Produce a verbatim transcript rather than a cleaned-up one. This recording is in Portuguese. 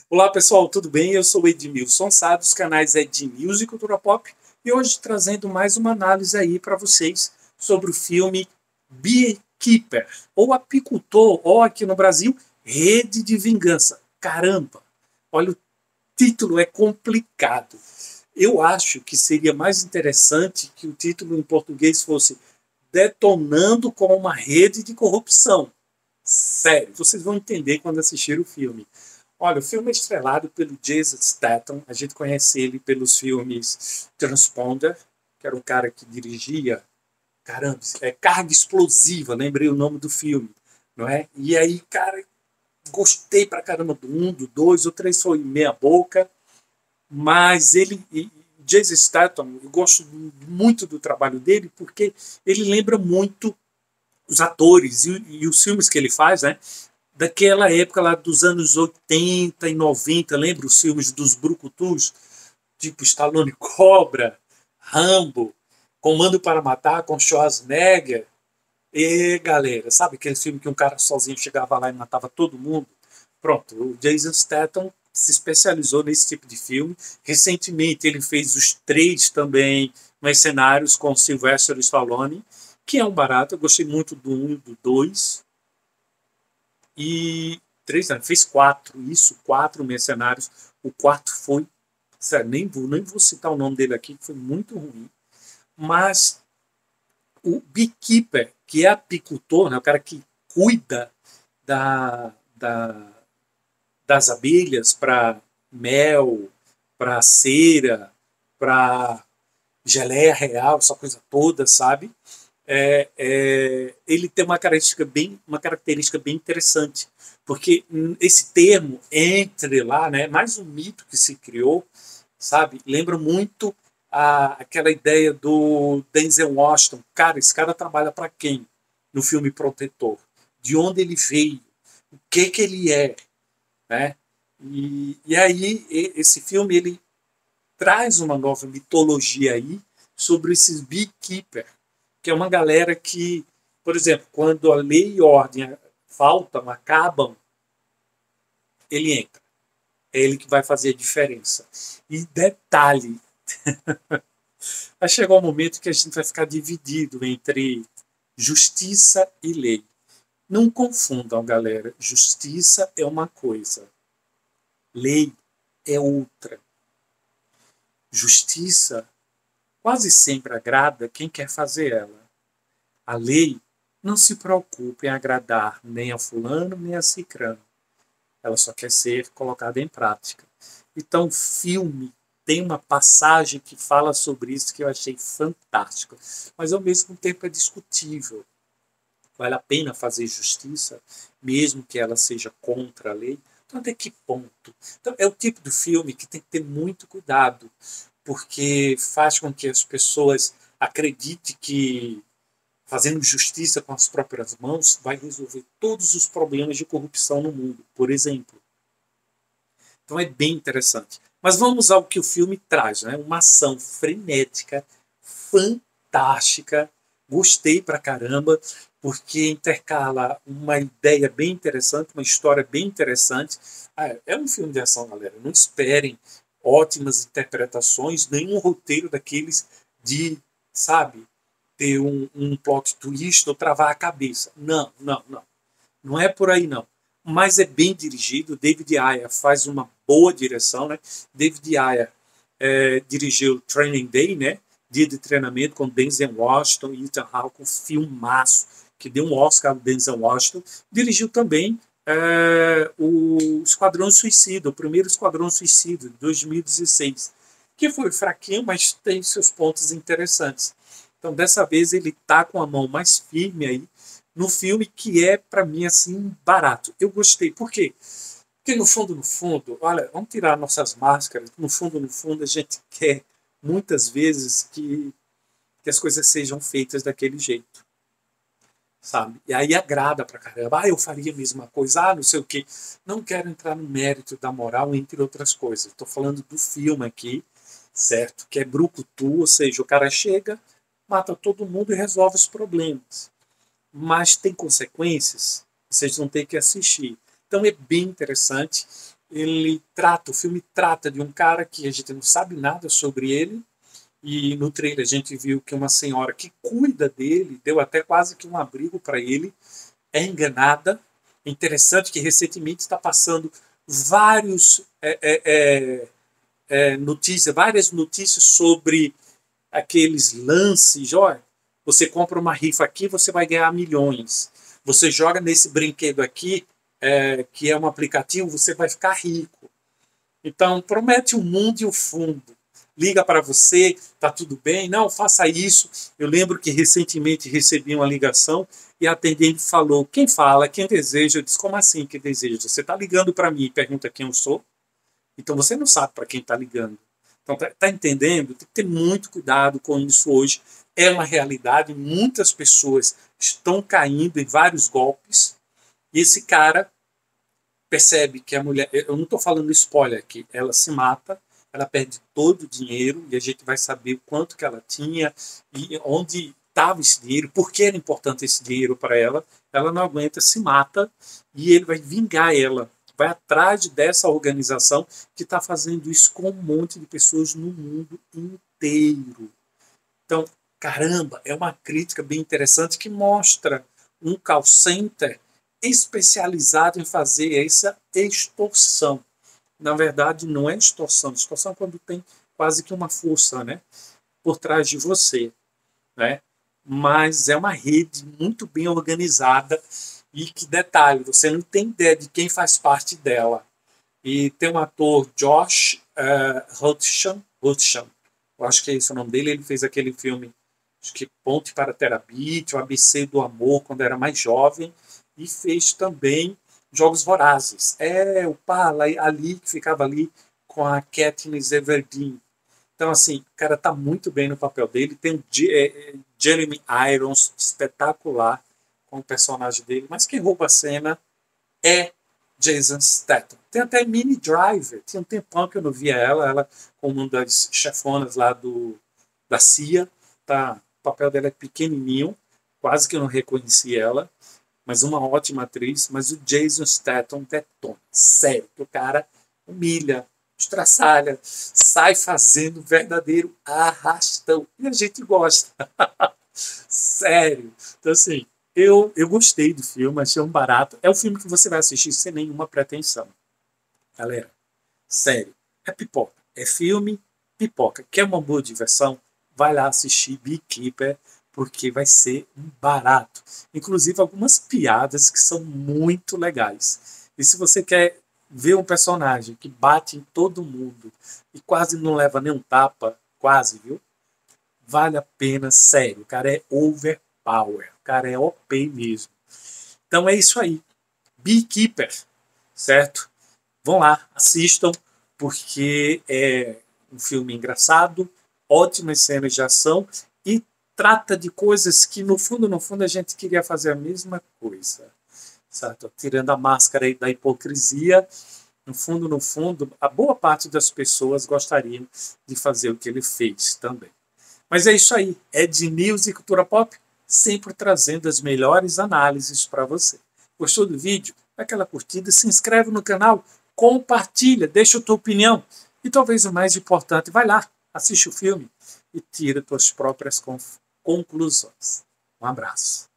Olá pessoal, tudo bem? Eu sou Edmilson Sá, dos canais Ednews e Cultura Pop, e hoje trazendo mais uma análise aí para vocês sobre o filme Beekeeper, ou Apicultor, ou aqui no Brasil, Rede de Vingança. Caramba, olha, o título é complicado. Eu acho que seria mais interessante que o título em português fosse Detonando com uma Rede de Corrupção. Sério, vocês vão entender quando assistir o filme. Olha, o filme é estrelado pelo Jason Statham. A gente conhece ele pelos filmes Transponder, que era um cara que dirigia, caramba, é Carga Explosiva, lembrei o nome do filme, não é? E aí, cara, gostei pra caramba do um, do dois, o três foi meia boca, mas ele, Jason Statham, eu gosto muito do trabalho dele porque ele lembra muito os atores e, e os filmes que ele faz, né? Daquela época lá dos anos oitenta e noventa, lembra os filmes dos brucutus? Tipo Stallone Cobra, Rambo, Comando para Matar com Schwarzenegger. E galera, sabe aquele filme que um cara sozinho chegava lá e matava todo mundo? Pronto, o Jason Statham se especializou nesse tipo de filme. Recentemente ele fez os três também Mercenários com Sylvester Stallone, que é um barato. Eu gostei muito do um e do dois. E três anos, fez quatro, isso, quatro Mercenários. O quarto foi, sério, nem vou, nem vou citar o nome dele aqui, que foi muito ruim. Mas o beekeeper, que é apicultor, né, o cara que cuida da, da, das abelhas para mel, para cera, para geleia real, essa coisa toda, sabe? É, é, ele tem uma característica bem, uma característica bem interessante, porque esse termo entre lá, né, mais um mito que se criou, sabe, lembra muito a, aquela ideia do Denzel Washington. Cara, esse cara trabalha para quem no filme Protetor? De onde ele veio? O que que ele é? Né? E, e aí esse filme ele traz uma nova mitologia aí sobre esses beekeeper, que é uma galera que, por exemplo, quando a lei e ordem faltam, acabam, ele entra. É ele que vai fazer a diferença. E detalhe, vai chegar um momento que a gente vai ficar dividido entre justiça e lei. Não confundam, galera. Justiça é uma coisa. Lei é outra. Justiça quase sempre agrada quem quer fazer ela. A lei não se preocupa em agradar nem a fulano nem a cicrano. Ela só quer ser colocada em prática. Então o filme tem uma passagem que fala sobre isso que eu achei fantástica. Mas ao mesmo tempo é discutível. Vale a pena fazer justiça, mesmo que ela seja contra a lei? Então até que ponto? Então, é o tipo de filme que tem que ter muito cuidado, porque faz com que as pessoas acreditem que fazendo justiça com as próprias mãos vai resolver todos os problemas de corrupção no mundo, por exemplo. Então é bem interessante. Mas vamos ao que o filme traz, né? Uma ação frenética, fantástica. Gostei pra caramba, porque intercala uma ideia bem interessante, uma história bem interessante. Ah, é um filme de ação, galera. Não esperem ótimas interpretações, nenhum roteiro daqueles de, sabe, ter um, um plot twist ou travar a cabeça. Não, não, não. Não é por aí, não. Mas é bem dirigido. David Ayer faz uma boa direção, né? David Ayer é, dirigiu Training Day, né? Dia de treinamento com Denzel Washington e Ethan Hawke, um filmaço que deu um Oscar ao Denzel Washington. Dirigiu também é, o Esquadrão Suicida, o primeiro Esquadrão Suicida, de dois mil e dezesseis, que foi fraquinho, mas tem seus pontos interessantes. Então, dessa vez, ele tá com a mão mais firme aí no filme, que é, para mim, assim, barato. Eu gostei. Por quê? Porque, no fundo, no fundo, olha, vamos tirar nossas máscaras. No fundo, no fundo, a gente quer, muitas vezes, que, que as coisas sejam feitas daquele jeito. Sabe? E aí agrada pra caramba. Ah, eu faria a mesma coisa. Ah, não sei o quê. Não quero entrar no mérito da moral, entre outras coisas. Estou falando do filme aqui, certo? Que é brucutu, ou seja, o cara chega, mata todo mundo e resolve os problemas. Mas tem consequências, vocês vão ter que assistir. Então é bem interessante. ele trata, o filme trata de um cara que a gente não sabe nada sobre ele, e no trailer a gente viu que uma senhora que cuida dele, deu até quase que um abrigo para ele, é enganada. É interessante que recentemente está passando vários é, é, é, é, notícias, várias notícias sobre aqueles lances, olha, você compra uma rifa aqui, você vai ganhar milhões. Você joga nesse brinquedo aqui, é, que é um aplicativo, você vai ficar rico. Então, promete o mundo e o fundo. Liga para você, tá tudo bem? Não, faça isso. Eu lembro que recentemente recebi uma ligação e a atendente falou, quem fala, quem deseja? Eu disse, como assim quem deseja? Você está ligando para mim e pergunta quem eu sou? Então você não sabe para quem está ligando. Então, tá, tá entendendo? Tem que ter muito cuidado com isso hoje. É uma realidade, muitas pessoas estão caindo em vários golpes, e esse cara percebe que a mulher, eu não estou falando spoiler aqui, ela se mata, ela perde todo o dinheiro, e a gente vai saber o quanto que ela tinha, e onde estava esse dinheiro, por que era importante esse dinheiro para ela, ela não aguenta, se mata, e ele vai vingar ela, vai atrás dessa organização que está fazendo isso com um monte de pessoas no mundo inteiro. Então, caramba, é uma crítica bem interessante que mostra um call center especializado em fazer essa extorsão. Na verdade, não é extorsão. Extorsão é quando tem quase que uma força, né, por trás de você, né? Mas é uma rede muito bem organizada e que, detalhe, você não tem ideia de quem faz parte dela. E tem um ator, Josh uh, Hutcherson, Hutcherson, eu acho que é esse o nome dele, ele fez aquele filme, acho que Ponte para Terabit, o A B C do Amor, quando era mais jovem, e fez também Jogos Vorazes. É o pá ali, que ficava ali com a Katniss Everdeen. Então, assim, o cara tá muito bem no papel dele. Tem o é, Jeremy Irons, espetacular com o personagem dele. Mas quem rouba a cena é Jason Statham. Tem até Minnie Driver. Tinha um tempão que eu não via ela. Ela como uma das chefonas lá do, da C I A. Tá? O papel dela é pequenininho. Quase que eu não reconheci ela. Mas uma ótima atriz. Mas o Jason Statham detona. Sério, que o cara humilha, estraçalha, sai fazendo verdadeiro arrastão. E a gente gosta. Sério. Então, assim, eu, eu gostei do filme, achei um barato. É um filme que você vai assistir sem nenhuma pretensão. Galera, sério. É pipoca. É filme, pipoca. Quer uma boa diversão? Vai lá assistir Beekeeper, porque vai ser um barato. Inclusive, algumas piadas que são muito legais. E se você quer ver um personagem que bate em todo mundo e quase não leva nenhum tapa, quase, viu? Vale a pena, sério. O cara é overpower. O cara é O P mesmo. Então é isso aí. Beekeeper, certo? Vão lá, assistam, porque é um filme engraçado, ótimas cenas de ação e trata de coisas que, no fundo, no fundo, a gente queria fazer a mesma coisa. Certo? Tirando a máscara aí da hipocrisia, no fundo, no fundo, a boa parte das pessoas gostariam de fazer o que ele fez também. Mas é isso aí, Ed News e Cultura Pop, sempre trazendo as melhores análises para você. Gostou do vídeo? Dá aquela curtida, se inscreve no canal, compartilha, deixa a tua opinião. E talvez o mais importante, vai lá, assiste o filme e tira tuas próprias conclusões. Um abraço.